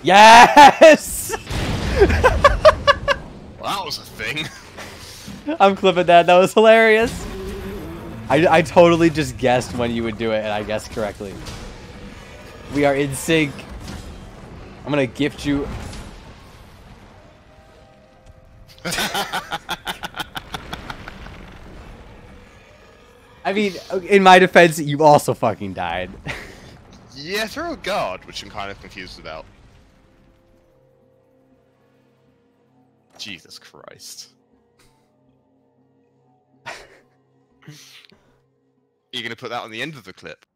Yes! Well, that was a thing. I'm clipping that. That was hilarious. I totally just guessed when you would do it, and I guessed correctly. We are in sync. I'm gonna gift you. I mean, in my defense, you've also fucking died. Yeah, throw a guard, which I'm kind of confused about. Jesus Christ. You're gonna put that on the end of the clip?